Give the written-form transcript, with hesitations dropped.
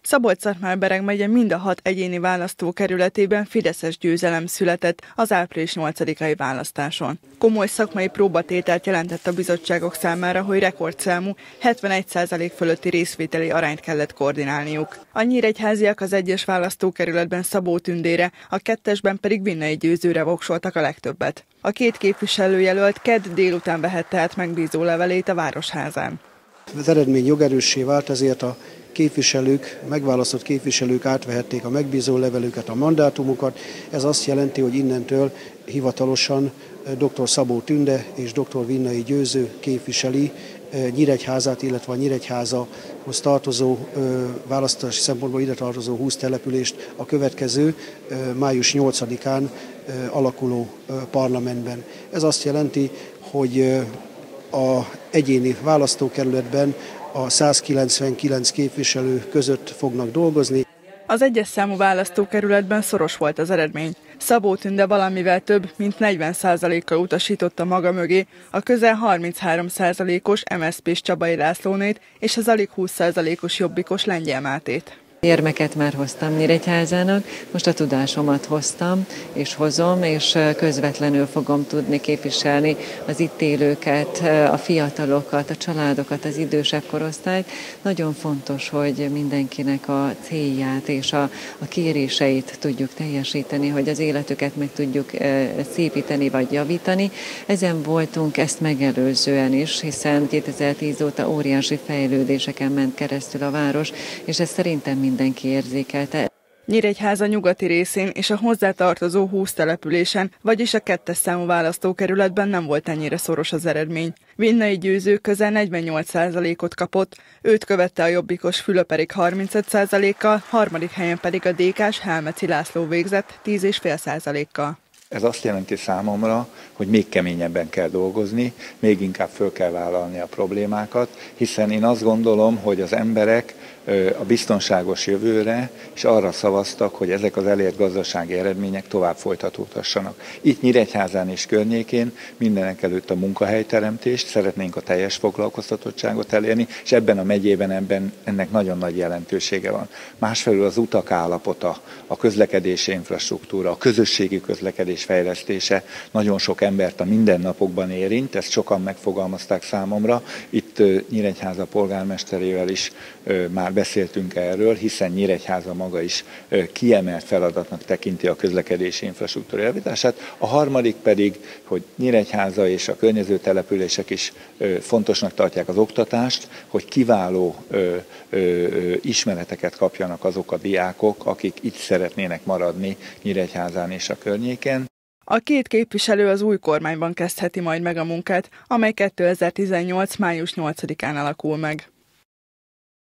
Szabolcs-Szatmár-Bereg megye mind a 6 egyéni választókerületében fideszes győzelem született az április 8-ai választáson. Komoly szakmai próbatételt jelentett a bizottságok számára, hogy rekordszámú 71% fölötti részvételi arányt kellett koordinálniuk. A nyíregyháziak az 1-es választókerületben Szabó Tündére, a 2-esben pedig Vinnai Győzőre voksoltak a legtöbbet. A 2 képviselőjelölt kedd délután vehette át megbízó levelét a Városházán. Az eredmény jogerőssé vált, ezért a képviselők, megválasztott képviselők átvehették a megbízó levelüket, a mandátumokat. Ez azt jelenti, hogy innentől hivatalosan dr. Szabó Tünde és dr. Vinnai Győző képviseli Nyíregyházát, illetve a Nyíregyházahoz tartozó, választási szempontból ide tartozó 20 települést a következő május 8-án alakuló parlamentben. Ez azt jelenti, hogy a egyéni választókerületben a 199 képviselő között fognak dolgozni. Az 1-es számú választókerületben szoros volt az eredmény. Szabó Tünde valamivel több, mint 40%-kal utasította maga mögé a közel 33%-os MSZP-s Csabai Lászlónét és az alig 20%-os Jobbikos Lengyel Mátét. Érmeket már hoztam Nyíregyházának, most a tudásomat hoztam és hozom, és közvetlenül fogom tudni képviselni az itt élőket, a fiatalokat, a családokat, az idősebb korosztályt. Nagyon fontos, hogy mindenkinek a célját és a kéréseit tudjuk teljesíteni, hogy az életüket meg tudjuk szépíteni vagy javítani. Ezen voltunk ezt megelőzően is, hiszen 2010 óta óriási fejlődéseken ment keresztül a város, és ez szerintem mindenki érzékelte. Nyíregyháza nyugati részén és a hozzátartozó 20 településen, vagyis a 2-es számú választókerületben nem volt ennyire szoros az eredmény. Vinnai Győző közel 48%-ot kapott, őt követte a jobbikos Fülöperik 35%-kal, harmadik helyen pedig a DK-s Helmeci László végzett 10,5%-kal. Ez azt jelenti számomra, hogy még keményebben kell dolgozni, még inkább föl kell vállalni a problémákat, hiszen én azt gondolom, hogy az emberek a biztonságos jövőre és arra szavaztak, hogy ezek az elért gazdasági eredmények tovább folytatódhassanak. Itt Nyíregyházán és környékén mindenekelőtt a munkahelyteremtést, szeretnénk a teljes foglalkoztatottságot elérni, és ebben a megyében ennek nagyon nagy jelentősége van. Másfelől az utak állapota, a közlekedési infrastruktúra, a közösségi közlekedés fejlesztése nagyon sok embert a mindennapokban érint, ezt sokan megfogalmazták számomra. Itt Nyíregyháza polgármesterével is már beszéltünk erről, hiszen Nyíregyháza maga is kiemelt feladatnak tekinti a közlekedési infrastruktúra javítását. A harmadik pedig, hogy Nyíregyháza és a környező települések is fontosnak tartják az oktatást, hogy kiváló ismereteket kapjanak azok a diákok, akik itt szeretnének maradni Nyíregyházán és a környéken. A 2 képviselő az új kormányban kezdheti majd meg a munkát, amely 2018. május 8-án alakul meg.